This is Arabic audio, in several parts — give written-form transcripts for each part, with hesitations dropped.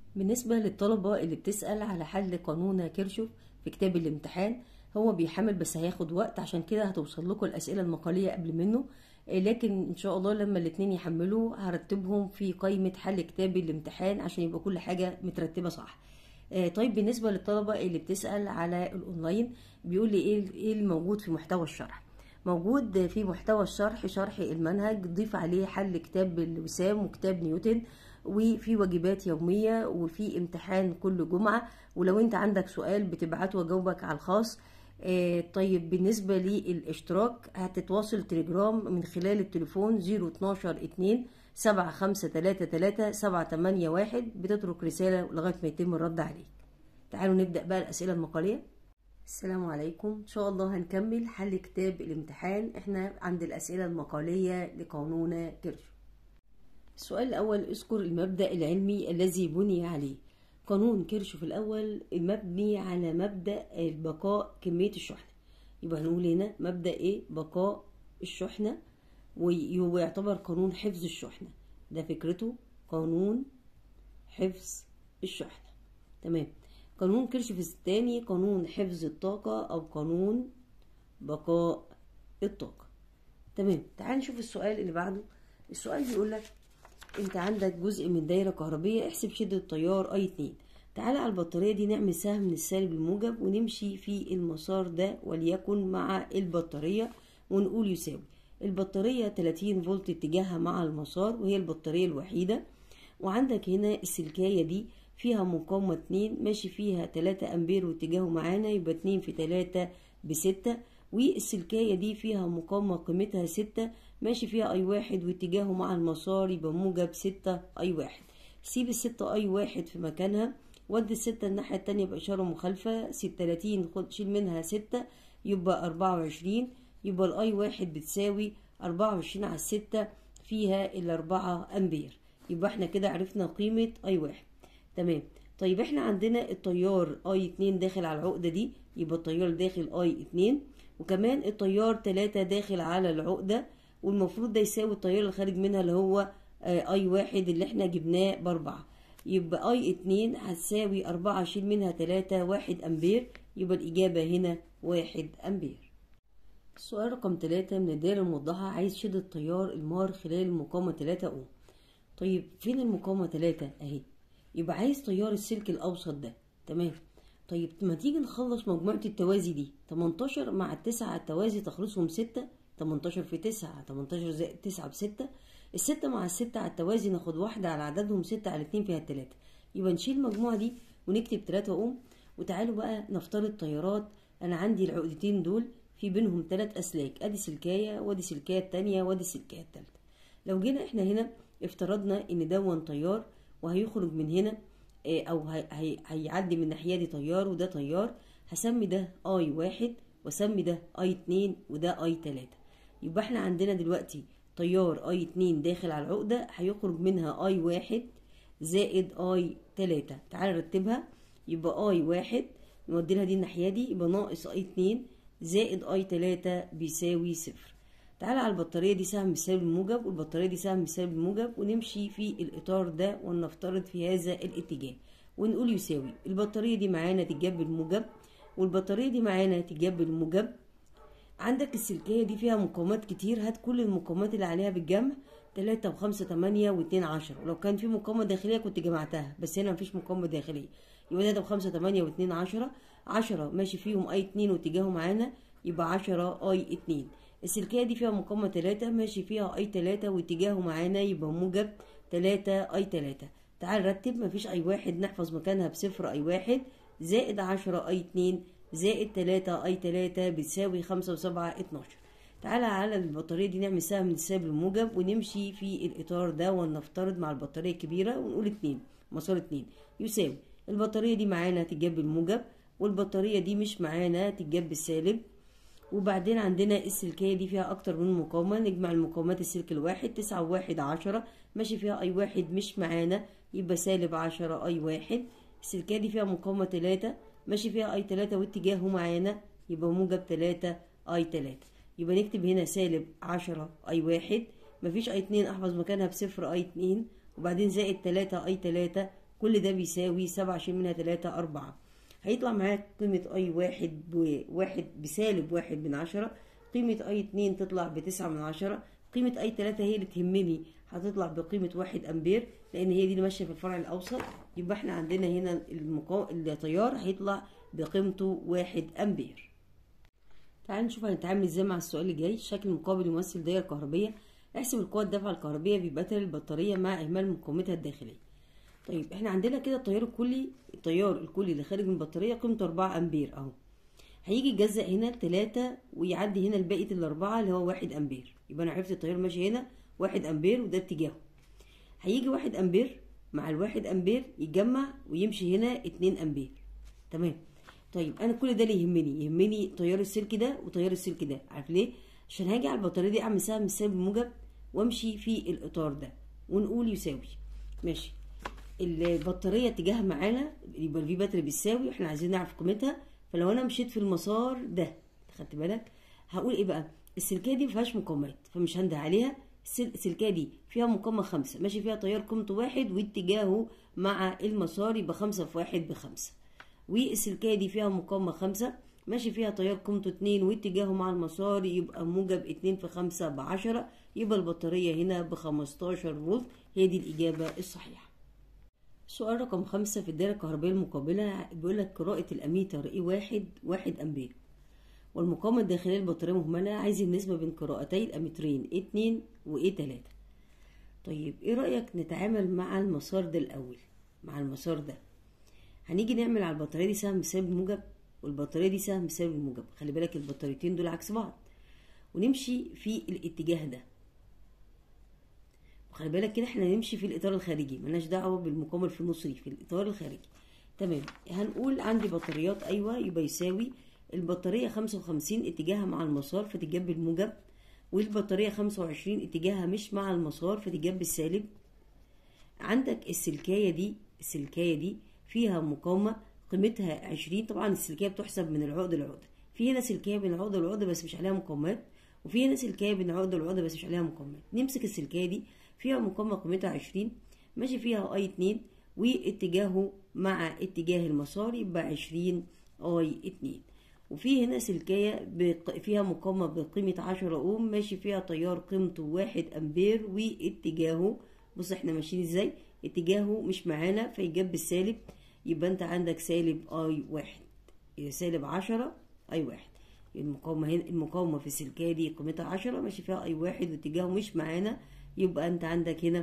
بالنسبة للطلبة اللي بتسأل على حل قانون كيرشوف في كتاب الامتحان، هو بيحمل بس هياخد وقت، عشان كده هتوصل لكم الأسئلة المقالية قبل منه. لكن إن شاء الله لما الاتنين يحملوا هرتبهم في قائمة حل كتاب الامتحان عشان يبقى كل حاجة مترتبة صح. طيب بالنسبة للطلبة اللي بتسأل على الأونلاين، بيقول لي إيه الموجود في محتوى الشرح. موجود في محتوى الشرح شرح المنهج، ضيف عليه حل كتاب الوسام وكتاب نيوتن، وفي واجبات يومية، وفي امتحان كل جمعة. ولو انت عندك سؤال بتبعته واجاوبك على الخاص. طيب بالنسبة للاشتراك هتتواصل تليجرام من خلال التليفون 012 2 7533 781، بتترك رسالة لغاية ما يتم الرد عليك. تعالوا نبدأ بقى الأسئلة المقالية. السلام عليكم، ان شاء الله هنكمل حل كتاب الامتحان. احنا عند الأسئلة المقالية لقانون كيرشوف. السؤال الأول: اذكر المبدأ العلمي الذي بني عليه. قانون كيرشوف الأول مبني على مبدأ بقاء كمية الشحنة. يبقى هنقول هنا مبدأ ايه؟ بقاء الشحنة، ويعتبر قانون حفظ الشحنة. ده فكرته قانون حفظ الشحنة. تمام. قانون كيرشوف الثاني قانون حفظ الطاقة أو قانون بقاء الطاقة. تمام. تعال نشوف السؤال اللي بعده. السؤال بيقول لك انت عندك جزء من دايرة كهربية، احسب شدة التيار I2. تعالى على البطارية دي نعمل سهم من السالب للموجب ونمشي في المسار ده، وليكن مع البطارية، ونقول يساوي البطارية 30 فولت اتجاهها مع المسار، وهي البطارية الوحيدة. وعندك هنا السلكاية دي فيها مقاومة 2 ماشي فيها 3 أمبير واتجاهه معانا، يبقى 2 في 3 ب6. والسلكاية دي فيها مقاومة قيمتها 6 ماشي فيها I1 واتجاهه مع المسار، يبقى موجب 6 I1. سيب ال6 I1 في مكانها، ودي ال6 الناحية التانية بإشارة مخالفة. 30 شيل منها 6 يبقى 24، يبقى الI1 بتساوي 24 على 6 فيها ال4 أمبير. يبقى احنا كده عرفنا قيمة I1. تمام. طيب احنا عندنا التيار I2 داخل على العقدة دي، يبقى التيار داخل I2، وكمان التيار 3 داخل على العقدة، والمفروض ده يساوي التيار اللي خارج منها اللي هو I1 اللي احنا جبناه ب4. يبقى I2 هتساوي 4 شيل منها 3 1 أمبير، يبقى الإجابة هنا 1 أمبير. السؤال رقم 3 من الدائرة الموضحة، عايز شدة التيار المار خلال المقاومة 3 أوم. طيب فين المقاومة 3 اهي؟ يبقى عايز تيار السلك الأوسط ده. تمام. طيب ما تيجي نخلص مجموعة التوازي دي. 18 مع ال9 على التوازي تخلصهم 6. 18 في 9 18 زائد 9 ب6. ال6 مع ال6 على التوازي ناخد واحدة على عددهم، 6 على 2 فيها 3. يبقى نشيل المجموعة دي ونكتب 3 أوم. وتعالوا بقى نفترض تيارات. أنا عندي العقدتين دول في بينهم 3 أسلاك، أدي سلكاية وادي سلكاية التانية وادي السلكاية التالتة. لو جينا احنا هنا افترضنا ان دون تيار وهيخرج من هنا او هيعدي من الناحيه دي تيار وده تيار، هسمي ده I1 واسمي ده I2 وده I3. يبقى احنا عندنا دلوقتي تيار I2 داخل على العقده، هيخرج منها I1 زائد I3. تعال نرتبها. يبقى I1 نودي لها دي الناحيه دي، يبقى ناقص I2 زائد I3 بيساوي 0. تعالى على البطارية دي سهم بالسالب الموجب، والبطارية دي سهم بالسالب الموجب، ونمشي في الإطار ده ونفترض في هذا الاتجاه، ونقول يساوي البطارية دي معانا تتجاب بالموجب، والبطارية دي معانا تتجاب بالموجب. عندك السلكية دي فيها مقاومات كتير، هات كل المقاومات اللي عليها بالجمع. 3 و5 8 و2 10. ولو كان في مقاومة داخلية كنت جمعتها، بس هنا مفيش مقاومة داخلية. يبقى 3 و5 8 و2 10. 10 ماشي فيهم I2 واتجاهه معانا، يبقى 10 I2. السلكية دي فيها مقاومة 3 ماشي فيها I3 واتجاهه معانا، يبقى موجب 3 I3. تعال نرتب. مفيش I1 نحفظ مكانها بصفر I1 زائد 10 I2 زائد 3 I3 بتساوي 5 و7 12. تعالى على البطارية دي نعمل سهم من السالب للموجب ونمشي في الإطار ده، ونفترض مع البطارية الكبيرة ونقول 2 مسار 2 يساوي البطارية دي معانا تتجاب بالموجب، والبطارية دي مش معانا تتجاب بالسالب. وبعدين عندنا السلكية دي فيها أكتر من مقاومة، نجمع المقاومات. السلك الواحد 9 و1 10 ماشي فيها I1 مش معانا، يبقى سالب 10 I1. السلكية دي فيها مقاومة 3 ماشي فيها I3 واتجاهه معانا، يبقى موجب 3 I3. يبقى نكتب هنا سالب 10 I1. مفيش I2 أحفظ مكانها بصفر I2، وبعدين زائد 3 I3 كل ده بيساوي 7 شيل منها 3 4. هيطلع معاك قيمة اي واحد بسالب 1/10. قيمة اي 2 تطلع ب9/10. قيمة اي 3 هي اللي تهمني، هتطلع بقيمة 1 امبير، لان هي دي اللي ماشية في الفرع الاوسط. يبقى احنا عندنا هنا التيار هيطلع بقيمته 1 امبير. تعالوا نشوف هنتعامل ازاي مع السؤال اللي جاي. شكل مقابل يمثل دايرة كهربية. احسب القوة الدافعة الكهربية بباتري البطارية مع اهمال مقاومتها الداخلية. طيب احنا عندنا كده التيار الكلي اللي خارج من البطارية قيمته 4 امبير اهو. هيجي يتجزأ هنا 3 ويعدي هنا الباقي الاربعة اللي هو 1 امبير. يبقى انا عرفت التيار ماشي هنا 1 امبير وده اتجاهه. هيجي 1 امبير مع ال1 امبير يتجمع ويمشي هنا 2 امبير. تمام. طيب انا كل ده اللي يهمني تيار السلك ده وتيار السلك ده. عارف ليه؟ عشان هاجي على البطارية دي اعمل سهم السالب الموجب وامشي في الاطار ده ونقول يساوي. ماشي. البطارية اتجاهها معانا يبقى الفي باتري بيساوي، احنا عايزين نعرف قيمتها. فلو انا مشيت في المسار ده خدت بالك هقول ايه بقى؟ السلكية دي مفيهاش مقاومات فمش هنده عليها. السلكية دي فيها مقاومة 5 ماشي فيها تيار قيمته 1 واتجاهه مع المسار يبقى 5 في 1 ب5. والسلكية دي فيها مقاومة 5 ماشي فيها تيار قيمته 2 واتجاهه مع المسار يبقى موجب 2 في 5 ب10. يبقى البطارية هنا ب15 فولت. هي دي الإجابة الصحيحة. سؤال رقم 5 في الدائرة الكهربائية المقابلة بيقول لك قراءة الأميتر E1 1 أمبير والمقاومة الداخلية للبطارية مهملة. عايز النسبة بين قراءتي الأميترين E2 وE3. طيب ايه رأيك نتعامل مع المسار ده الأول؟ مع المسار ده هنيجي نعمل على البطارية دي سهم سالب موجب والبطارية دي سهم سالب موجب. خلي بالك البطاريتين دول عكس بعض ونمشي في الاتجاه ده. وخلي بالك كده احنا نمشي في الاطار الخارجي ملناش دعوه بالمقاومه في النص دي، في الاطار الخارجي. تمام. هنقول عندي بطاريات ايوه يبقى يساوي البطاريه 55 اتجاهها مع المسار فتتجاب بالموجب، والبطاريه 25 اتجاهها مش مع المسار فتتجاب بالسالب. عندك السلكايه دي فيها مقاومه قيمتها 20. طبعا السلكايه بتحسب من العقده لعقده. في هنا سلكايه بين العقده والعقده بس مش عليها مقاومات، وفي هنا سلكايه بين العقده والعقده بس مش عليها مقاومات. نمسك السلكايه دي فيها مقاومة قيمتها 20 ماشي فيها اي 2 واتجاهه مع اتجاه المسار يبقى 20 اي 2. وفي هنا سلكية فيها مقاومة بقيمة 10 اوم ماشي فيها تيار قيمته 1 امبير واتجاهه بص احنا ماشيين ازاي اتجاهه مش معانا فيجاب بالسالب. يبقى انت عندك سالب اي 1 سالب 10 اي 1. المقاومة هنا المقاومة في السلكية دي قيمتها 10 ماشي فيها اي 1 واتجاهه مش معانا يبقى انت عندك هنا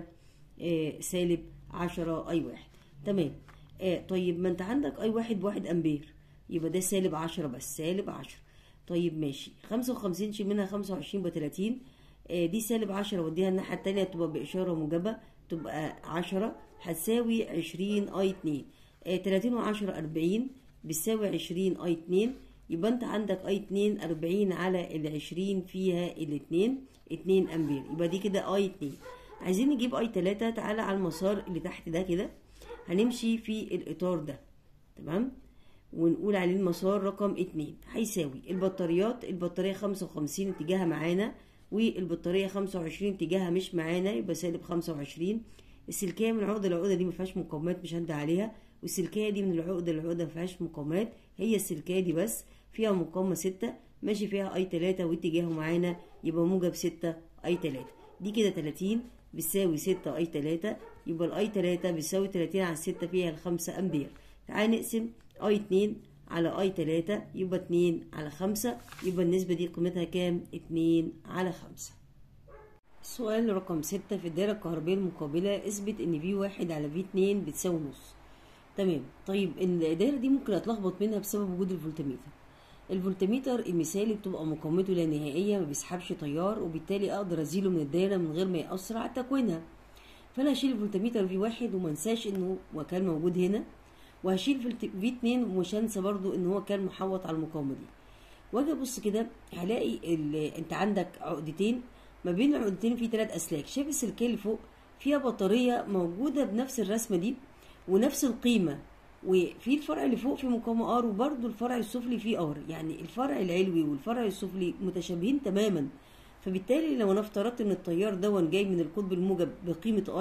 سالب 10 اي 1. تمام. طيب ما انت عندك اي 1 ب1 امبير يبقى ده سالب 10 بس سالب 10. طيب ماشي 55 شيل منها 25 ب30. دي سالب 10 وديها الناحية التانية تبقى بإشارة موجبة تبقى 10 هتساوي 20 اي 2. 30 و10 40 بتساوي 20 اي 2. يبقى انت عندك اي 2 40 على ال20 فيها ال2 2 امبير. يبقى دي كده اي 2. عايزين نجيب اي 3. تعالى على المسار اللي تحت ده كده هنمشي في الاطار ده تمام ونقول عليه المسار رقم 2 هيساوي البطارية 55 اتجاهها معانا والبطارية 25 اتجاهها مش معانا يبقى سالب 25. السلكية من عقدة لعقدة دي مفيهاش مقاومات مش هندى عليها، والسلكية دي من العقدة لعقدة مفيهاش مقاومات. هي السلكية دي بس فيها مقاومة 6 ماشي فيها اي 3 واتجاهه معانا يبقى موجب 6 اي 3. دي كده 30 بتساوي 6 اي 3. يبقى الاي 3 بتساوي 30 على 6 فيها ال5 امبير. تعال نقسم اي 2 على اي 3 يبقى 2 على 5. يبقى النسبة دي قيمتها كام؟ 2 على 5. السؤال رقم 6 في الدائرة الكهربائية المقابلة اثبت ان V1 على V2 بتساوي نص. تمام. طيب الدائرة دي ممكن اتلخبط منها بسبب وجود الفولتميتر. الفولتميتر المثالي بتبقى مقاومته لا نهائية ما بيسحبش تيار وبالتالي اقدر ازيله من الدائرة من غير ما يأثر على تكوينها. فانا هشيل الفولتميتر V1 وما انساش انه وكان موجود هنا، وهشيل V2 ومش هنسى برضو ان هو كان محوط على المقاومة دي. واجي ابص كده هلاقي انت عندك عقدتين ما بين العقدتين في 3 اسلاك. شايف السلكية اللي فوق فيها بطارية موجودة بنفس الرسمة دي ونفس القيمة، وفي الفرع اللي فوق في مقاومة ار وبرده الفرع السفلي فيه ار، يعني الفرع العلوي والفرع السفلي متشابهين تماما. فبالتالي لو انا افترضت ان التيار ده جاي من القطب الموجب بقيمة اي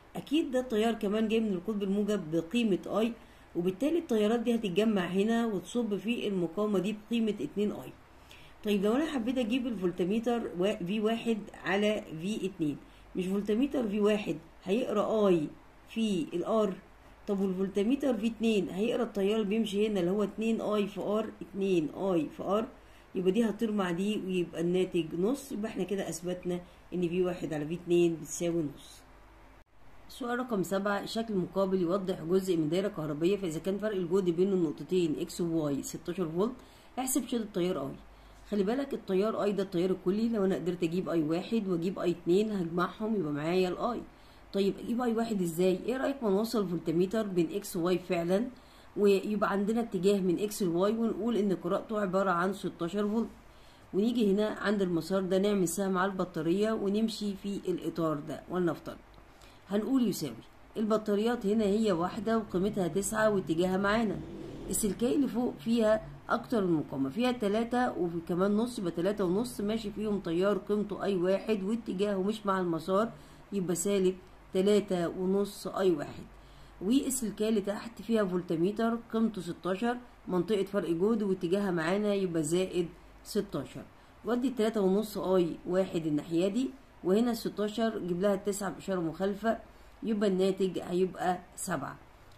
اكيد ده التيار كمان جاي من القطب الموجب بقيمة اي، وبالتالي التيارات دي هتتجمع هنا وتصب في المقاومة دي بقيمة 2 اي. طيب لو انا حبيت اجيب الفولتميتر في واحد على في اتنين، مش فولتميتر في واحد هيقرا اي في الار؟ طب والفولتميتر في اتنين هيقرا التيار اللي بيمشي هنا اللي هو 2 اي في ار، 2 اي في ار، يبقى دي هتطير مع دي ويبقى الناتج نص. يبقى احنا كده اثبتنا ان في واحد على في اتنين بتساوي نص. سؤال رقم 7، شكل مقابل يوضح جزء من دايرة كهربية، فإذا كان فرق الجهد بين النقطتين اكس وواي 16 فولت، احسب شدة التيار اي. خلي بالك التيار اي ده التيار الكلي، لو انا قدرت اجيب اي واحد واجيب اي اتنين هجمعهم يبقى معايا الاي. طيب اجيب اي واحد ازاي؟ ايه رأيك ما نوصل فولتميتر بين اكس وواي فعلا، ويبقى عندنا اتجاه من اكس لواي، ونقول ان قراءته عبارة عن 16 فولت، ونيجي هنا عند المسار ده نعمل سهم على البطارية ونمشي في الاطار ده، ولنفترض هنقول يساوي البطاريات هنا هي واحدة وقيمتها 9 واتجاهها معانا. السلكية اللي فوق فيها أكتر من مقاومة، فيها 3 وفي كمان نص، يبقى 3 ونص ماشي فيهم تيار قيمته أي واحد واتجاهه مش مع المسار، يبقى سالب 3 ونص أي واحد. والسلكية اللي تحت فيها فولتميتر قيمته 16، منطقة فرق جهد واتجاهها معانا يبقى زائد 16. ودي 3 ونص أي واحد الناحية دي، وهنا 16 جيب لها 9 بإشارة مخالفة، يبقى الناتج هيبقى 7.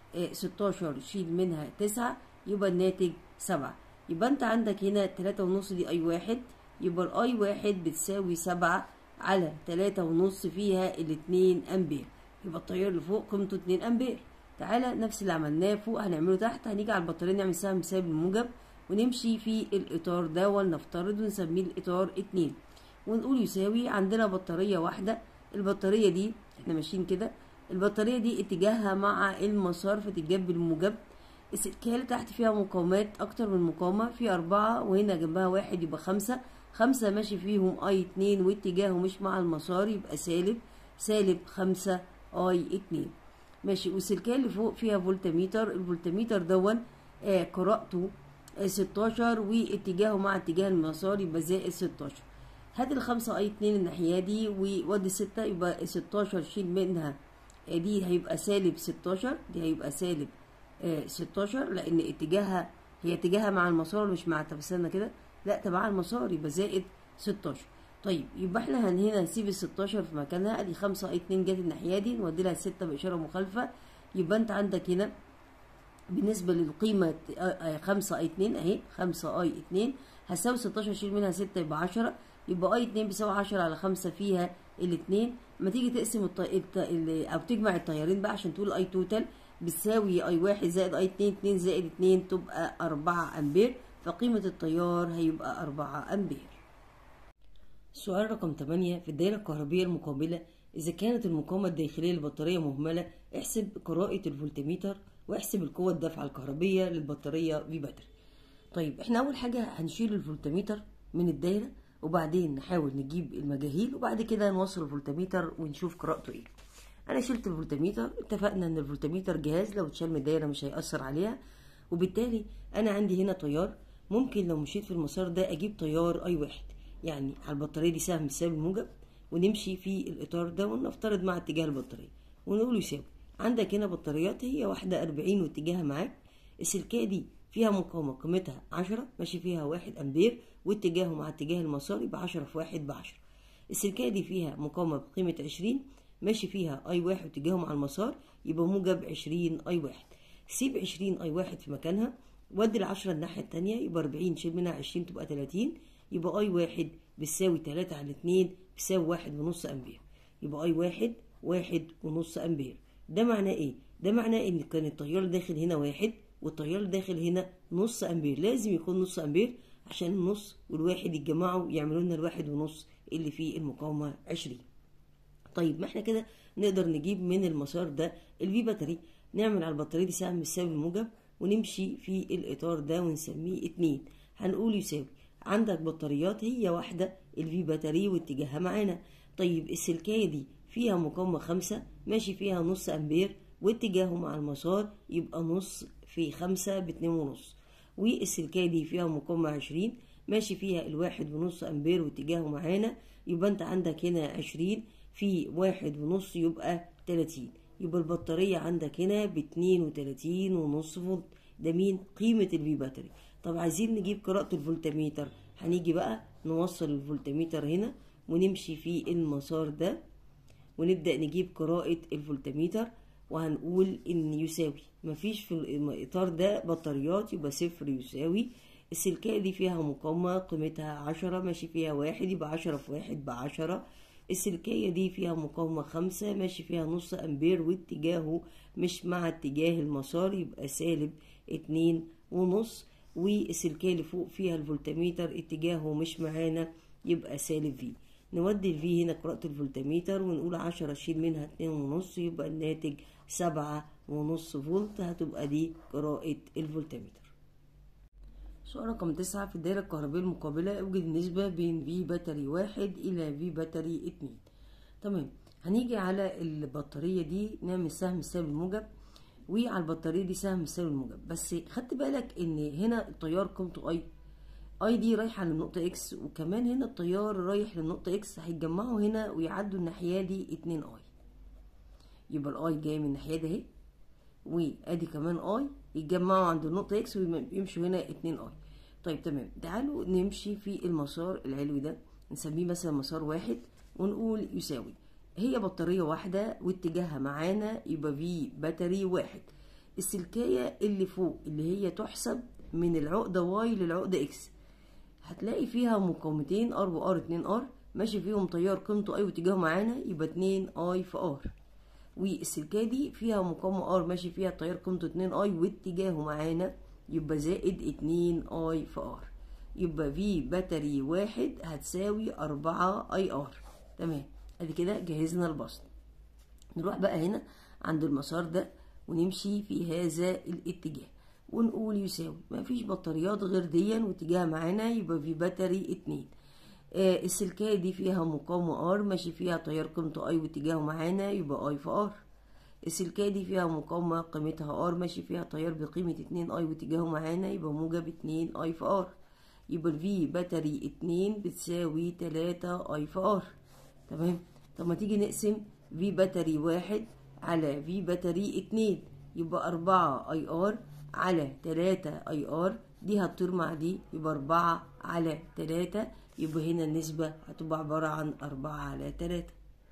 16 شيل منها 9 يبقى الناتج 7. يبقى انت عندك هنا 3 ونص دي اي واحد، يبقى الاي واحد بتساوي 7 على 3 ونص فيها 2 امبير، يبقى التيار اللي فوق قيمته 2 امبير. تعالى نفس اللي عملناه فوق هنعمله تحت، هنيجي على البطارية نعمل سهم سالب الموجب ونمشي في الاطار ده ولنفترض ونسميه الاطار 2، ونقول يساوي عندنا بطارية واحدة. البطارية دي احنا ماشيين كده، البطارية دي اتجاهها مع المسار فتتجاب بالموجب. السلكية اللي تحت فيها مقاومات أكتر من مقاومة، في 4 وهنا جنبها 1 يبقى 5، 5 ماشي فيهم اي 2 واتجاهه مش مع المسار يبقى سالب 5 اي 2 ماشي. والسلكية اللي فوق فيها فولتميتر، الفولتميتر دون قراءته 16 واتجاهه مع اتجاه المسار يبقى زائد 16. هات الخمسة اي 2 الناحية دي وودي 6، يبقى 16 شيل منها دي هيبقى سالب 16، دي هيبقى سالب 16 لان هي اتجاهها مع المسار مش مع، طب استنى كده، لا تبع المسار يبقى زائد 16. طيب يبقى احنا هنا نسيب ال 16 في مكانها، ادي 5 اي 2 جت الناحيه دي نودي لها 6 باشاره مخالفه، يبقى انت عندك هنا بالنسبه للقيمه 5 اي 2 اهي 5 اي 2 هتساوي 16 شيل منها 6 يبقى 10، يبقى اي 2 بيساوي 10 على 5 فيها الاثنين. لما تيجي تقسم او تجمع التيارين بقى عشان تقول اي توتال بتساوي اي 1 زائد اي 2، 2 زائد 2 تبقى 4 امبير، فقيمة التيار هيبقى 4 امبير. سؤال رقم 8، في الدائرة الكهربية المقابلة إذا كانت المقاومة الداخلية للبطارية مهملة احسب قراءة الفولتميتر واحسب القوة الدافعة الكهربية للبطارية في باتري. طيب احنا أول حاجة هنشيل الفولتميتر من الدايرة وبعدين نحاول نجيب المجاهيل وبعد كده نوصل الفولتميتر ونشوف قراءته ايه. أنا شلت الفولتميتر، اتفقنا إن الفولتميتر جهاز لو اتشال من الدايرة مش هيأثر عليها، وبالتالي أنا عندي هنا تيار ممكن لو مشيت في المسار ده أجيب تيار أي واحد، يعني على البطارية دي سهم سالب موجب ونمشي في الإطار ده ونفترض مع اتجاه البطارية ونقول يساوي. عندك هنا بطاريات هي واحدة 40 واتجاهها معاك، السلكية دي فيها مقاومة قيمتها 10 ماشي فيها 1 أمبير واتجاهه مع اتجاه المسار يبقى 10 في 1 ب10. السلكية دي فيها مقاومة بقيمة 20 ماشي فيها أي واحد واتجاهه مع المسار يبقى موجب 20 أي واحد. سيب 20 أي واحد في مكانها، ودي ال10 الناحية التانية يبقى 40 شيل منها 20 تبقى 30، يبقى أي واحد بتساوي 3 على 2 بتساوي 1.5 أمبير، يبقى أي واحد 1.5 أمبير. ده معناه إيه؟ ده معناه إن كان التيار داخل هنا 1 والتيار داخل هنا نص أمبير، لازم يكون نص أمبير عشان النص والواحد يتجمعوا يعملوا لنا 1.5 اللي فيه المقاومة 20. طيب ما احنا كده نقدر نجيب من المسار ده الفي باتري، نعمل على البطارية دي سهم السالب الموجب ونمشي في الإطار ده ونسميه 2، هنقول يساوي عندك بطاريات هي واحدة الفي باتري واتجاهها معانا. طيب السلكية دي فيها مقاومة 5 ماشي فيها نص أمبير واتجاهه مع المسار يبقى نص في 5 ب2.5، والسلكية دي فيها مقاومة 20 ماشي فيها 1.5 أمبير واتجاهه معانا، يبقى انت عندك هنا 20 في 1.5 يبقى 30، يبقى البطارية عندك هنا ب32.5 فولت. ده مين؟ قيمة الفي باتري. طب عايزين نجيب قراءة الفولتميتر، هنيجي بقى نوصل الفولتميتر هنا ونمشي في المسار ده ونبدأ نجيب قراءة الفولتميتر، وهنقول ان يساوي، مفيش في الإطار ده بطاريات يبقى صفر يساوي السلكية دي فيها مقاومة قيمتها 10 ماشي فيها 1 يبقى 10 في 1 ب10. السلكية دي فيها مقاومة 5 ماشي فيها نص أمبير واتجاهه مش مع اتجاه المسار يبقى -2.5. والسلكية اللي فوق فيها الفولتميتر اتجاهه مش معانا يبقى -V. نودي الفي هنا قراءة الفولتميتر ونقول 10 شيل منها 2.5 يبقى الناتج 7.5 فولت. هتبقى دي قراءة الفولتميتر. سؤال رقم 9. في الدائرة الكهربائية المقابلة اوجد النسبة بين في باتري 1 إلى في باتري 2. تمام، هنيجي على البطارية دي نعمل سهم السالب الموجب، وعلى البطارية دي سهم السالب الموجب. بس خدت بالك ان هنا التيار قيمته اي دي رايحة للنقطة اكس، وكمان هنا التيار رايح للنقطة اكس، هيتجمعوا هنا ويعدوا الناحية دي 2 اي. يبقى الاي جاي من الناحية دي اهي، وادي كمان اي، يتجمعوا عند النقطة اكس ويمشوا هنا 2 اي. طيب تمام، تعالوا نمشي في المسار العلوي ده نسميه مثلا مسار 1 ونقول يساوي، هي بطارية واحدة واتجاهها معانا يبقى في باتري 1. السلكية اللي فوق اللي هي تحسب من العقدة واي للعقدة اكس هتلاقي فيها مقاومتين ار وار، 2 ار ماشي فيهم تيار قيمته اي واتجاهه معانا يبقى 2 اي في ار. والسلكية دي فيها مقاومة ار ماشي فيها تيار قيمته 2 اي واتجاهه معانا يبقى زائد 2 اي في ار. يبقى في باتري 1 هتساوي 4 اي ار. تمام، ادي كده جهزنا البسط. نروح بقى هنا عند المسار ده ونمشي في هذا الاتجاه ونقول يساوي، مفيش بطاريات غير دي واتجاهها معانا يبقى في باتري 2. السلكية دي فيها مقاومة ار ماشي فيها تيار قيمته اي واتجاهه معانا يبقى اي في ار. السلكية دي فيها مقاومة قيمتها ار ماشي فيها تيار بقيمة 2 اي واتجاهه معانا يبقى موجب 2 اي في ار. يبقى الفي باتري 2 بتساوي 3 اي في ار. تمام، طب ما تيجي نقسم في باتري 1 على في باتري 2 يبقى 4 اي ار على 3 اي ار، دي هتطير مع دي يبقى 4 على 3، يبقى هنا النسبة هتبقى عبارة عن 4 على 3.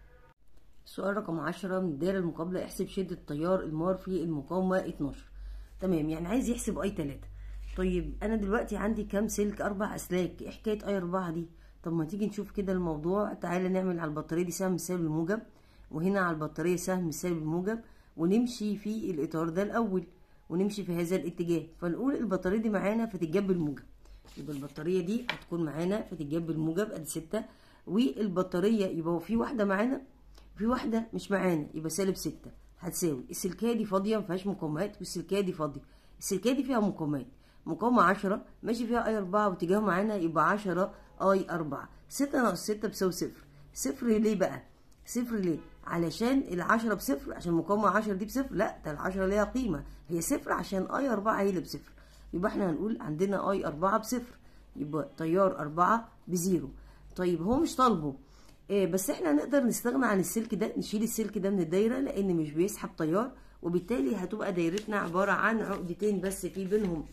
السؤال رقم 10. من الدائرة المقابلة احسب شدة تيار المار في المقاومة 12. تمام، يعني عايز يحسب اي 3. طيب انا دلوقتي عندي كام سلك؟ 4 اسلاك. ايه حكاية اي 4 دي؟ طب ما تيجي نشوف كده الموضوع. تعالى نعمل على البطارية دي سهم السالب الموجب، وهنا على البطارية سهم السالب الموجب، ونمشي في الإطار ده الأول ونمشي في هذا الاتجاه. فنقول البطارية دي معانا فتتجاب بالموجب، يبقى البطارية دي هتكون معانا فتتجاب بالموجب ادي 6. والبطارية يبقى في واحدة معانا في واحدة مش معانا يبقى -6 هتساوي السلكية دي فاضية مفيهاش مقاومات والسلكية دي فاضية. السلكية دي فيها مقاومات، مقاومة 10 ماشي فيها اي 4 واتجاهه معانا يبقى 10 اي 4. 6 ناقص 6 بيساوي 0. 0 ليه بقى؟ 0 ليه؟ علشان ال10 بصفر، عشان المقاومة 10 دي بصفر. لا، ده ال10 ليها قيمة، هي 0 عشان اي 4 هي اللي بصفر. يبقى احنا هنقول عندنا اي 4 بصفر، يبقى تيار 4 بزيرو. طيب هو مش طالبه بس احنا نقدر نستغنى عن السلك ده، نشيل السلك ده من الدايرة لان مش بيسحب تيار، وبالتالي هتبقى دايرتنا عبارة عن عقدتين بس في بينهم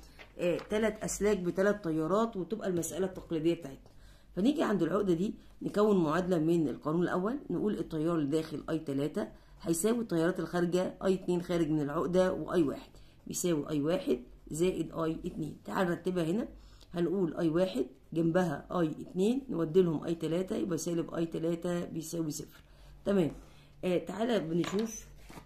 3 اسلاك ب3 تيارات، وتبقى المسألة التقليدية بتاعتنا. فنيجي عند العقدة دي نكون معادلة من القانون الأول، نقول التيار اللي داخل اي 3 هيساوي التيارات الخارجة اي 2 خارج من العقدة واي 1 بيساوي اي 1 زائد اي 2. تعال نرتبها هنا، هنقول اي 1 جنبها اي 2 نودي لهم اي 3 يبقى سالب اي 3 بيساوي 0. تمام، تعالى بنشوف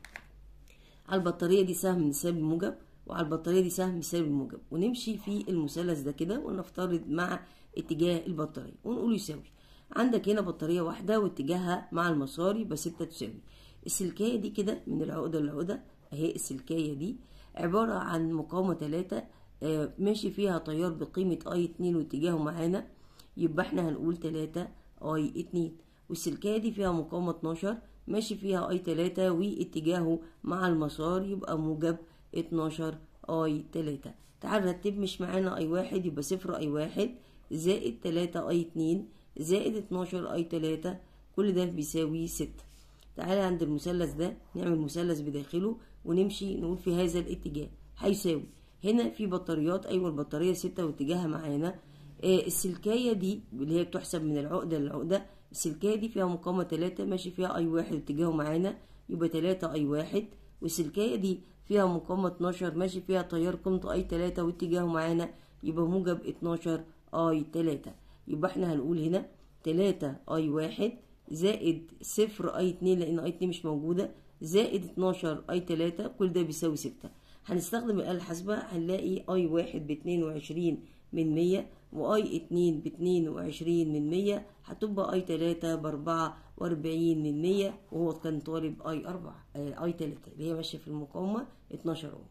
على البطارية دي سهم من سالب الموجب وعلى البطارية دي سهم من سالب الموجب، ونمشي في المثلث ده كده ونفترض مع اتجاه البطارية ونقول يساوي. عندك هنا بطارية واحدة واتجاهها مع المسار يبقى 6 تساوي السلكية دي كده من العقدة للعقدة اهي. السلكية دي عبارة عن مقاومة 3 ماشي فيها تيار بقيمة اي 2 واتجاهه معانا يبقى احنا هنقول 3 اي 2. والسلكية دي فيها مقاومة 12 ماشي فيها اي 3 واتجاهه مع المسار يبقى موجب 12 اي 3. تعال نرتب، مش معانا اي 1 يبقى 0 اي 1 زائد 3 اي 2 زائد 12 اي 3 كل ده بيساوي 6. تعالى عند المثلث ده نعمل مثلث بداخله ونمشي نقول في هذا الاتجاه هيساوي. هنا في بطاريات، ايوه البطاريه 6 واتجاهها معانا. السلكايه دي اللي هي بتحسب من العقده للعقده، السلكايه دي فيها مقاومه 3 ماشي فيها اي 1 واتجاهه معانا يبقى 3 اي 1، والسلكايه دي فيها مقاومه 12 ماشي فيها تيار قيمته اي 3 واتجاهه معانا يبقى موجب 12 اي 3. يبقى احنا هنقول هنا 3 اي 1 زائد 0 اي 2 لان اي 2 مش موجوده زائد 12 اي 3 كل ده بيساوي 6. هنستخدم الآلة الحاسبة هنلاقي اي 1 ب22 من 100 واي 2 ب22 من 100 هتبقى اي 3 ب44 من 100 وهو كان طالب اي 4 اي 3 اللي هي ماشيه في المقاومه 12 اوم.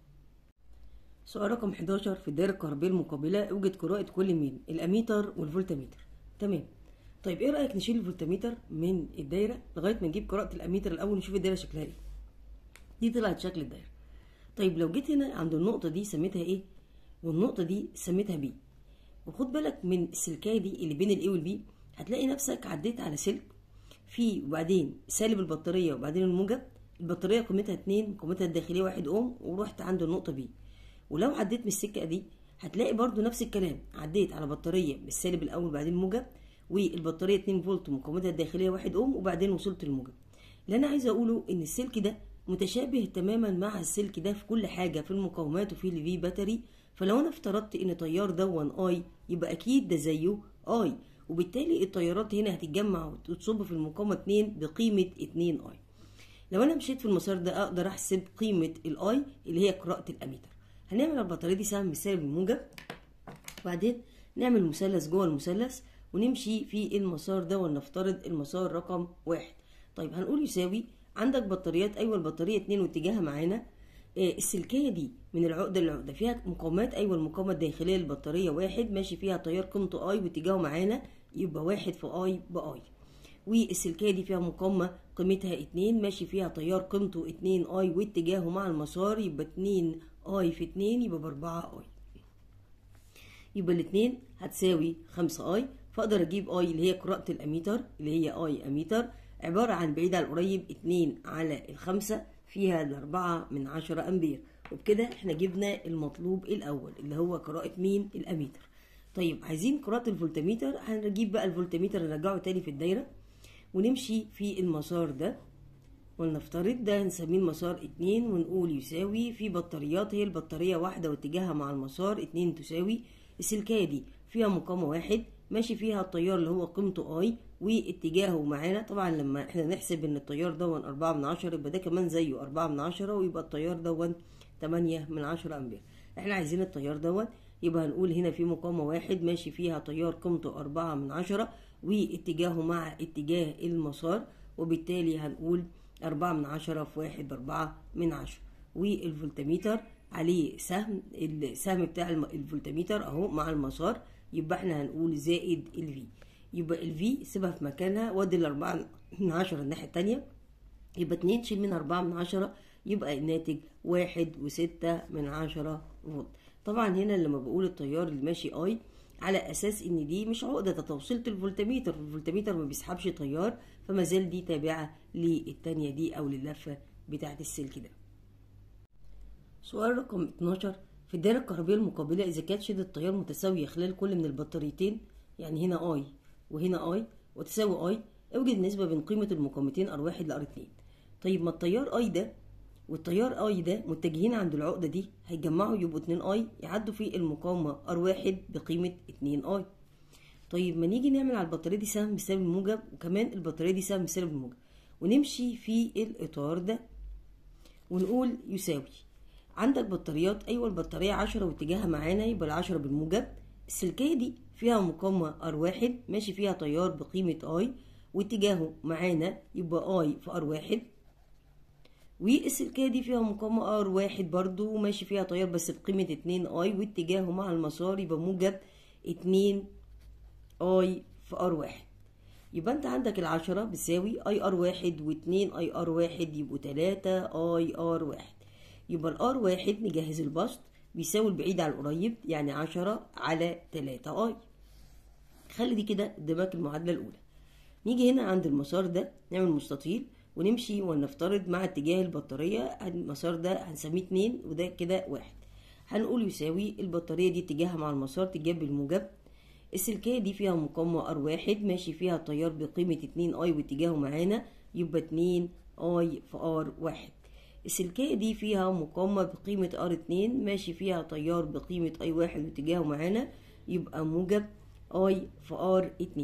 سؤال رقم 11 في الدائره الكهربائيه المقابله اوجد قراءه كل من الاميتر والفولتميتر. تمام. طيب ايه رايك نشيل الفولتميتر من الدايره لغايه ما نجيب قراءه الاميتر الاول نشوف الدايره شكلها ايه. دي طلعت شكل الدايره. طيب لو جيت هنا عند النقطه دي سميتها ايه والنقطه دي سميتها بي، وخد بالك من السلكايه دي اللي بين الاي والبي هتلاقي نفسك عديت على سلك فيه وبعدين سالب البطاريه وبعدين الموجب. البطاريه قيمتها 2 قيمتها الداخليه 1 اوم ورحت عند النقطه بي. ولو عديت من السكه دي هتلاقي برضو نفس الكلام، عديت على بطاريه بالسالب الاول وبعدين الموجب والبطاريه 2 فولت ومقاومتها الداخليه 1 اوم وبعدين وصلت للموجب. اللي انا عايزه اقوله ان السلك ده متشابه تماما مع السلك ده في كل حاجه، في المقاومات وفي الفي باتري. فلو انا افترضت ان تيار دون اي يبقى اكيد ده زيه اي، وبالتالي التيارات هنا هتتجمع وتصب في المقاومه 2 بقيمه 2 اي. لو انا مشيت في المسار ده اقدر احسب قيمه الاي اللي هي قراءه الاميتر. هنعمل البطاريه دي سهم بالسالب الموجب وبعدين نعمل مثلث جوه المثلث ونمشي في المسار ده ونفترض المسار رقم 1. طيب هنقول يساوي عندك بطاريات، ايوه البطاريه 2 واتجاهها معانا. السلكيه دي من العقده للعقده فيها مقاومات، ايوه المقاومه الداخليه للبطاريه 1 ماشي فيها تيار قيمته اي واتجاهه معانا يبقى 1 في اي باي. والسلكيه دي فيها مقاومه قيمتها 2 ماشي فيها تيار قيمته 2 اي واتجاهه مع المسار يبقى 2 اي في 2 يبقى ب4 اي. يبقى الاثنين هتساوي 5 اي. فاقدر اجيب اي اللي هي قراءه الاميتر اللي هي اي اميتر عباره عن بعيد على القريب 2 على الخمسة فيها 4/10 امبير. وبكده احنا جبنا المطلوب الاول اللي هو قراءه مين؟ الاميتر. طيب عايزين قراءه الفولتميتر، هنجيب بقى الفولتميتر نرجعه تاني في الدايره ونمشي في المسار ده ولنفترض ده هنسميه المسار 2 ونقول يساوي في بطاريات، هي البطاريه واحده واتجاهها مع المسار 2 تساوي السلكايه دي فيها مقاومه 1 ماشي فيها التيار اللي هو قيمته اي واتجاهه معانا. طبعا لما احنا نحسب ان التيار دون 4/10 يبقى ده كمان زيه 4/10 ويبقى التيار دون 8/10 امبير. احنا عايزين التيار دون يبقى هنقول هنا في مقاومه 1 ماشي فيها تيار قيمته 4/10 واتجاهه مع اتجاه المسار، وبالتالي هنقول 4/10 في 1 ب4/10. والفولتميتر عليه سهم، السهم بتاع الفولتميتر اهو مع المسار يبقى احنا هنقول زائد الفي. يبقى الفي سيبها في مكانها وادي ال4/10 الناحيه الثانيه يبقى 2 شيل من 4/10 يبقى الناتج 1.6 فولت. طبعا هنا لما بقول التيار اللي ماشي اي على اساس ان دي مش عقده، ده توصيله الفولتميتر ما بيسحبش تيار، فما زال دي تابعه للتانيه دي او لللفه بتاعه السلك ده. سؤال رقم 12 في الدائره الكهربائيه المقابله اذا كانت شده التيار متساويه خلال كل من البطاريتين، يعني هنا اي وهنا اي وتساوي اي، اوجد نسبه بين قيمه المقاومتين ار1 لار2. طيب ما التيار اي ده والتيار اي ده متجهين عند العقده دي هيتجمعوا يبقوا 2 اي يعدوا في المقاومه ار1 بقيمه 2 اي. طيب ما نيجي نعمل على البطاريه دي سهم بسالب الموجب وكمان البطاريه دي سهم بسالب الموجب ونمشي في الاطار ده ونقول يساوي عندك بطاريات، ايوه البطاريه 10 واتجاهها معانا يبقى ال10 بالموجب. السلكيه دي فيها مقاومه ار1 ماشي فيها تيار بقيمه اي واتجاهه معانا يبقى اي في ار1، والسلكيه دي فيها مقاومه ار1 برضو ماشي فيها تيار بس بقيمه 2 اي واتجاهه مع المسار يبقى موجب 2 اي في ار1. يبقى انت عندك ال10 بتساوي اي ار1 و2 اي ار1 يبقوا 3 اي ار1. يبقى الار1 نجهز البسط بيساوي البعيد على القريب يعني 10 على 3 اي. خلي دي كده قدامك المعادله الاولى. نيجي هنا عند المسار ده نعمل مستطيل ونمشي ونفترض مع اتجاه البطارية المسار ده هنسميه 2 وده كده 1. هنقول يساوي البطارية دي اتجاهها مع المسار اتجاه بالموجب. السلكية دي فيها مقاومة R1 ماشي فيها تيار بقيمة 2 I واتجاهه معانا يبقى 2 I في R1. السلكية دي فيها مقاومة بقيمة R2 ماشي فيها تيار بقيمة I1 واتجاهه معانا يبقى موجب I في R2.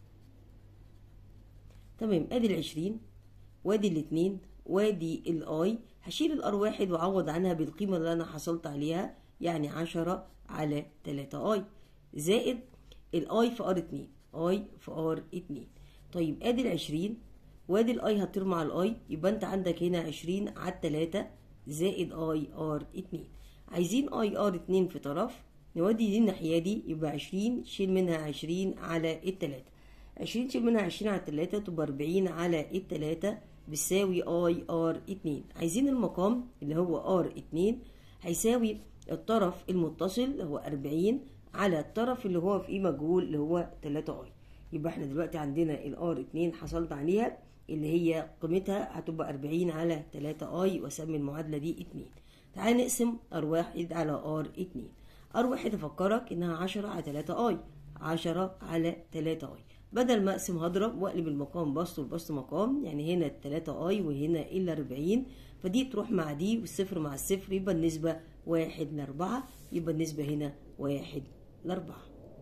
تمام، ادي ال20 وادي ال2 وادي الاي. هشيل الR1 واعوض عنها بالقيمة اللي انا حصلت عليها يعني 10 على 3 I زائد الاي في R2 I في R2. طيب ادي ال20 وادي الاي هتطير مع الاي يبقى انت عندك هنا 20 على 3 زائد اي R2. عايزين اي R2 في طرف، نودي دي الناحية دي يبقى 20 شيل منها 20 على 3. 20 شيل منها 20 على 3 تبقى 40 على 3 بتساوي اي R2. عايزين المقام اللي هو R2 هيساوي الطرف المتصل اللي هو 40 على الطرف اللي هو في ايه مجهول اللي هو 3 اي. يبقى احنا دلوقتي عندنا R2 حصلت عليها اللي هي قيمتها هتبقى 40 على 3 اي واسمي المعادلة دي 2. تعال نقسم R1 على R2. R1 افكرك انها 10 على 3 اي 10 على 3 اي. بدل ما اقسم هضرب واقلب المقام بسط والبسط مقام، يعني هنا 3 اي وهنا الا 40 فدي تروح مع دي والصفر مع الصفر يبقى النسبة 1/4 يبقى النسبة هنا 1/4.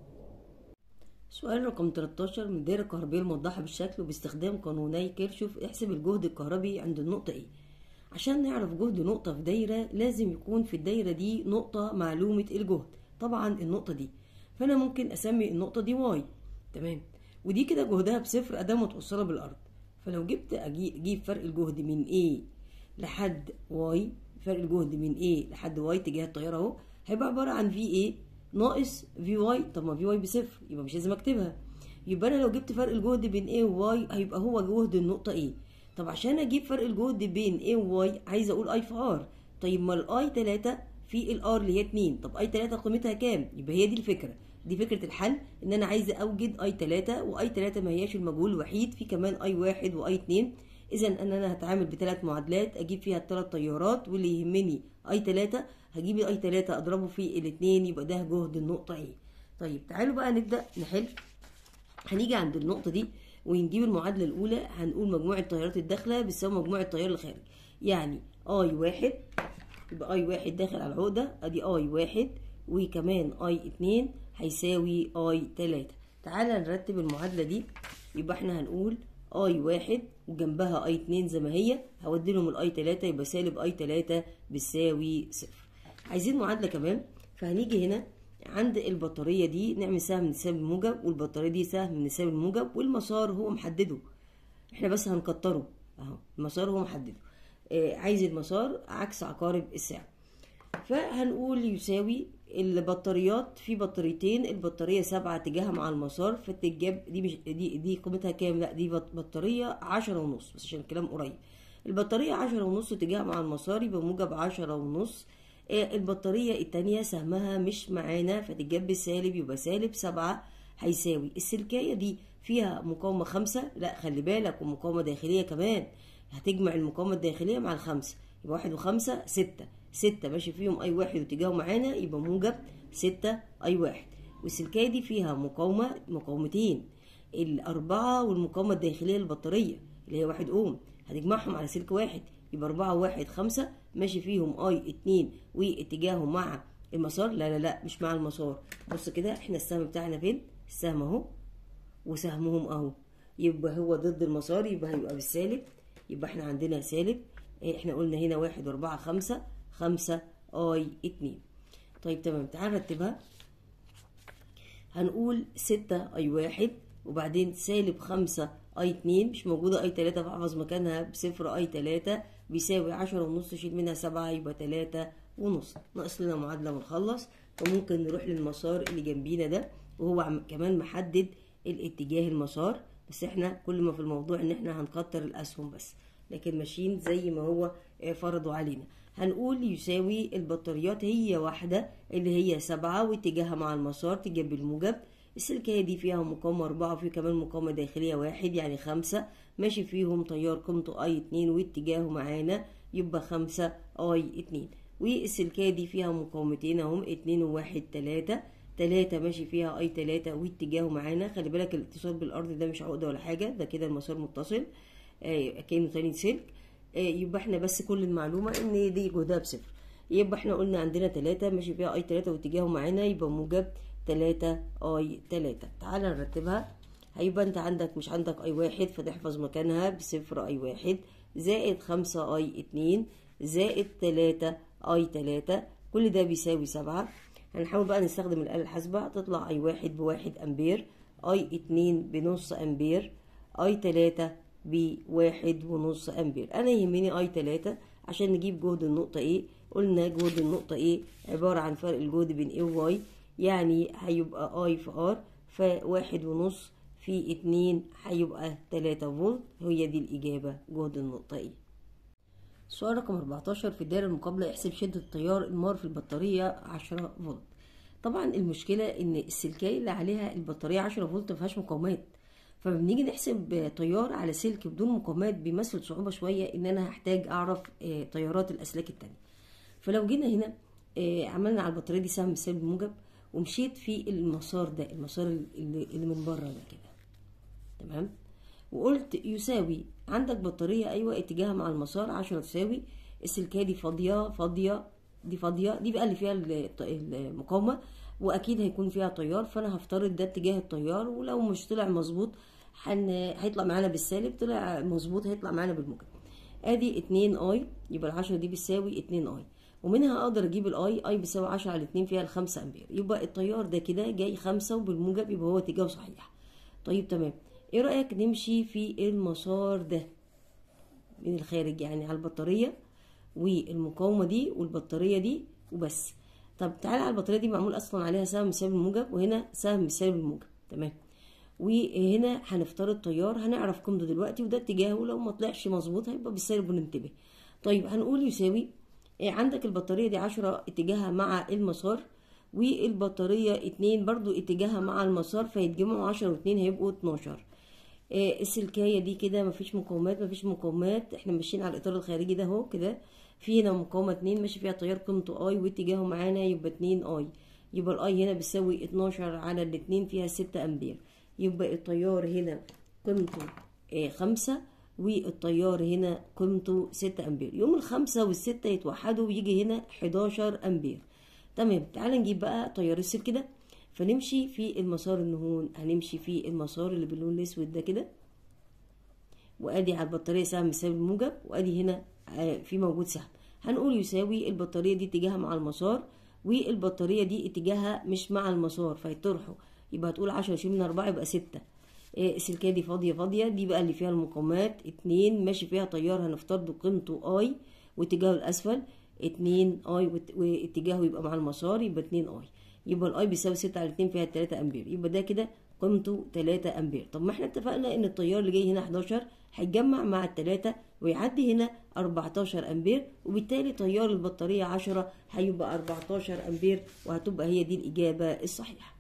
سؤال رقم 13 من الدائرة الكهربية الموضحة بالشكل وباستخدام قانوني كيرشوف. احسب الجهد الكهربي عند النقطة ايه. عشان نعرف جهد نقطة في دايرة لازم يكون في الدايرة دي نقطة معلومة الجهد، طبعا النقطة دي، فأنا ممكن أسمي النقطة دي واي. تمام، ودي كده جهدها بصفر أدام متوصلة بالأرض. فلو جبت أجيب فرق الجهد من A لحد واي، فرق الجهد من A لحد واي اتجاه التيار اهو هيبقى عبارة عن VA ناقص VY. طب ما VY بصفر يبقى مش لازم اكتبها. يبقى انا لو جبت فرق الجهد بين A و Y هيبقى هو جهد النقطة A. طب عشان اجيب فرق الجهد بين A و Y عايز اقول I في R. طيب ما الاي 3 في الار اللي هي 2، طب اي 3 قيمتها كام؟ يبقى هي دي الفكرة، دي فكرة الحل، ان انا عايزة اوجد اي 3 واي 3 ما هياش المجهول الوحيد، في كمان اي 1 واي 2. اذا انا هتعامل بثلاث معادلات اجيب فيها الثلاث تيارات، واللي يهمني اي 3 هجيب الاي 3 اضربه في الاثنين يبقى ده جهد النقطة ايه. طيب تعالوا بقى نبدأ نحل. هنيجي عند النقطة دي ونجيب المعادلة الأولى، هنقول مجموع التيارات الداخلة بتساوي مجموع التيار الخارج، يعني اي 1 يبقى اي 1 داخل على العقدة ادي اي 1 وكمان اي 2 هيساوي اي 3. تعالى نرتب المعادلة دي. يبقى احنا هنقول اي 1 وجنبها اي 2 زي ما هي، هودي لهم الاي 3 يبقى سالب اي 3 بتساوي 0. عايزين معادلة كمان، فهنيجي هنا عند البطارية دي نعمل سهم من سالب الموجب، والبطارية دي سهم من سالب الموجب، والمسار هو محدده، احنا بس هنكتره اهو، المسار هو محدده. عايز المسار عكس عقارب الساعة، فهنقول يساوي البطاريات، في بطاريتين، البطارية 7 اتجاهها مع المسار، فالتجاب دي مش دي قيمتها كام؟ لا دي بطارية 10.5 بس عشان الكلام قريب. البطارية 10.5 اتجاهها مع المسار يبقى موجب 10.5. البطارية التانية سهمها مش معانا فتجاب بالسالب يبقى سالب 7 هيساوي. السلكاية دي فيها مقاومة 5، لا خلي بالك ومقاومة داخلية كمان، هتجمع المقاومة الداخلية مع ال5 يبقى 1 و5 6 ماشي فيهم اي 1 واتجاهه معانا يبقى موجب 6 اي 1. والسلكاية دي فيها مقاومتين، الأربعة والمقاومة الداخلية للبطارية اللي هي 1 اوم، هتجمعهم على سلك واحد يبقى 4 و1 5 ماشي فيهم اي 2 واتجاهه مع المسار. لا مش مع المسار، بص كده احنا السهم بتاعنا فين؟ السهم اهو وسهمهم اهو، يبقى هو ضد المسار يبقى هيبقى بالسالب، يبقى احنا عندنا سالب، احنا قلنا هنا 1 و4 5 اي 2. طيب تمام، تعال نرتبها. هنقول 6 اي 1 وبعدين سالب 5 اي 2 مش موجودة اي 3 فاحفظ مكانها بصفر، اي 3 بيساوي 10.5 شيل منها 7 يبقى 3.5. ناقص لنا معادلة ونخلص، فممكن نروح للمسار اللي جنبينا ده وهو كمان محدد الاتجاه المسار، بس احنا كل ما في الموضوع ان احنا هنكتر الاسهم بس، لكن ماشيين زي ما هو فرضوا علينا. هنقول يساوي البطاريات هي واحدة اللي هي 7 واتجاهها مع المسار اتجاه بالموجب، السلكية دي فيها مقاومة 4 وفي كمان مقاومة داخلية 1 يعني 5 ماشي فيهم تيار قيمته اي 2 واتجاهه معانا يبقى 5 اي 2. والسلكية دي فيها مقاومتين اهم 2 و1 3 ماشي فيها اي 3 واتجاهه معانا. خلي بالك الاتصال بالارض ده مش عقدة ولا حاجة، ده كده المسار متصل كأنه تاني سلك. يبقى احنا بس كل المعلومة ان دي جهدها بصفر. يبقى احنا قلنا عندنا 3 ماشي فيها اي 3 واتجاهه معانا يبقى موجب 3 اي 3. تعالى نرتبها. هيبقى انت عندك مش عندك اي 1 فتحفظ مكانها بصفر اي 1 زائد 5 اي 2 زائد 3 اي 3 كل ده بيساوي 7. هنحاول بقى نستخدم الآلة الحاسبة. تطلع اي 1 ب1 امبير، اي 2 بنص امبير، اي 3 ب1.5 امبير. انا يهمني اي 3 عشان نجيب جهد النقطة ايه. قلنا جهد النقطة ايه عبارة عن فرق الجهد بين ايه وواي، يعني هيبقى اي في ار ف1.5 في 2 هيبقى 3 فولت. هي دي الإجابة جهد النقطة ايه. السؤال رقم 14 في الدائرة المقابلة احسب شدة التيار المار في البطارية 10 فولت. طبعا المشكلة ان السلكية اللي عليها البطارية 10 فولت مفيهاش مقاومات، فبنيجي نحسب تيار على سلك بدون مقاومات بيمثل صعوبة شوية ان انا هحتاج اعرف تيارات الاسلاك التانية. فلو جينا هنا عملنا على البطارية دي سهم سالب موجب ومشيت في المسار ده، المسار اللي من بره ده كده، تمام، وقلت يساوي عندك بطارية ايوه اتجاهها مع المسار 10 تساوي السلكية دي فاضية دي بقى اللي فيها المقاومة واكيد هيكون فيها تيار، فانا هفترض ده اتجاه التيار، ولو مش طلع مظبوط هيطلع معانا بالسالب، طلع مظبوط هيطلع معانا بالموجب. ادي 2 اي يبقى ال10 دي بتساوي 2 اي، ومنها اقدر اجيب اي بيساوي 10 على 2 فيها ال5 امبير، يبقى التيار ده كده جاي 5 وبالموجب يبقى هو اتجاهه صحيح. طيب تمام، ايه رأيك نمشي في المسار ده من الخارج، يعني على البطارية والمقاومة دي والبطارية دي وبس. طب تعالى على البطارية دي معمول اصلا عليها سهم سالب الموجب وهنا سهم سالب الموجب، تمام، وهنا هنفترض تيار هنعرف قيمته دلوقتي وده اتجاهه، لو ما طلعش مظبوط هيبقى بالسالب وننتبه. طيب هنقول يساوي عندك البطارية دي 10 اتجاهها مع المسار والبطارية 2 برضو اتجاهها مع المسار، فيتجمعوا 10 و2 هيبقوا 12. السلكاية دي كده مفيش مقاومات، احنا ماشيين على الاطار الخارجي ده اهو كده، في هنا مقاومة 2 ماشي فيها تيار قيمته اي واتجاهه معانا يبقى 2 اي، يبقى الاي هنا بتساوي 12 على الاتنين فيها 6 امبير، يبقى التيار هنا قيمته 5 والتيار هنا قيمته 6 امبير. يوم الخمسة والستة يتوحدوا ويجي هنا 11 امبير. تمام، تعال نجيب بقى تيار السلك ده. فنمشي في المسار النهون، هنمشي في المسار اللي باللون الاسود ده كده، وادي على البطاريه سهم سالب موجب، وادي هنا في موجود سهم. هنقول يساوي البطاريه دي اتجاهها مع المسار والبطاريه دي اتجاهها مش مع المسار فيطرحوا، يبقى هتقول 10 شيل من 4 يبقى 6. السلكيه دي فاضيه دي بقى اللي فيها المقاومات 2 ماشي فيها تيار هنفترض قيمته اي واتجاهه الاسفل 2 اي واتجاهه يبقى مع المسار يبقى 2 اي، يبقى الاي بيساوي 6 على 2 فيها 3 امبير، يبقى ده كده قيمته 3 امبير. طب ما احنا اتفقنا ان التيار اللي جاي هنا 11 هيتجمع مع الثلاثة ويعدي هنا 14 امبير، وبالتالي تيار البطارية 10 هيبقى 14 امبير، وهتبقى هي دي الاجابة الصحيحة.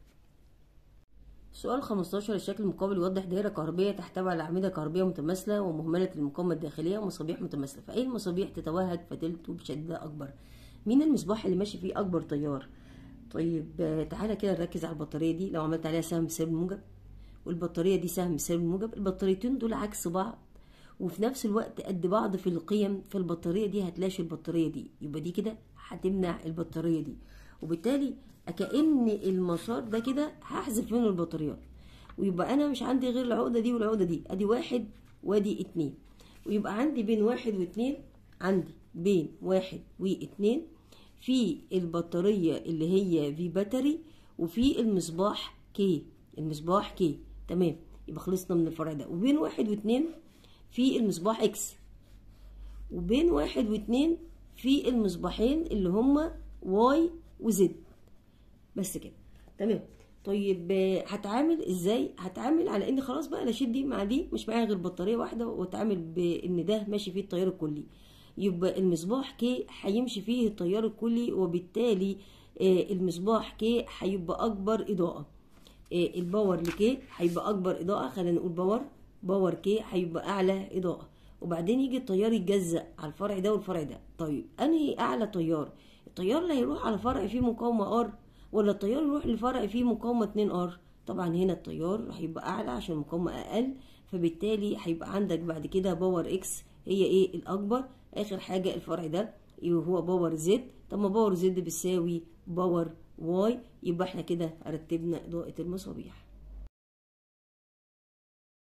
سؤال 15 الشكل المقابل يوضح دائرة كهربية تحتوي على أعمدة كهربية متماثلة ومهملة المقاومة الداخلية ومصابيح متماثلة، فأي المصابيح تتوهج فتلته بشدة أكبر؟ مين المصباح اللي ماشي فيه أكبر تيار؟ طيب تعالى كده نركز على البطارية دي. لو عملت عليها سهم سالب موجب والبطارية دي سهم سالب موجب، البطاريتين دول عكس بعض وفي نفس الوقت قد بعض في القيم، فالبطارية دي هتلاشي البطارية دي، يبقى دي كده هتمنع البطارية دي، وبالتالي كأن المسار ده كده هحذف منه البطاريات، ويبقى انا مش عندي غير العقدة دي والعقدة دي، ادي 1 وادي 2، ويبقى عندي بين 1 و2 عندي بين 1 و2 في البطارية اللي هي في باتري وفي المصباح كي، المصباح كي، تمام، يبقى خلصنا من الفرع ده. وبين 1 و2 في المصباح اكس، وبين 1 و2 في المصباحين اللي هما واي وزد، بس كده تمام. طيب هتعامل ازاي؟ هتعامل على ان خلاص بقى انا اشيل دي مع دي، مش معايا غير بطاريه واحده، واتعامل بان ده ماشي فيه التيار الكلي، يبقى المصباح كي هيمشي فيه التيار الكلي، وبالتالي المصباح كي هيبقى اكبر اضاءه، الباور لكي هيبقى اكبر اضاءه، خلينا نقول باور باور كي هيبقى اعلى اضاءة. وبعدين يجي التيار يتجزأ على الفرع ده والفرع ده. طيب انهي اعلى تيار؟ التيار اللي هيروح على فرع فيه مقاومة ار، ولا التيار يروح لفرع فيه مقاومة 2 ار؟ طبعا هنا التيار هيبقى اعلى عشان المقاومة اقل، فبالتالي هيبقى عندك بعد كده باور اكس هي ايه الاكبر. اخر حاجة الفرع ده يبقى هو باور زد. طب ما باور زد بتساوي باور واي. يبقى احنا كده رتبنا اضاءة المصابيح.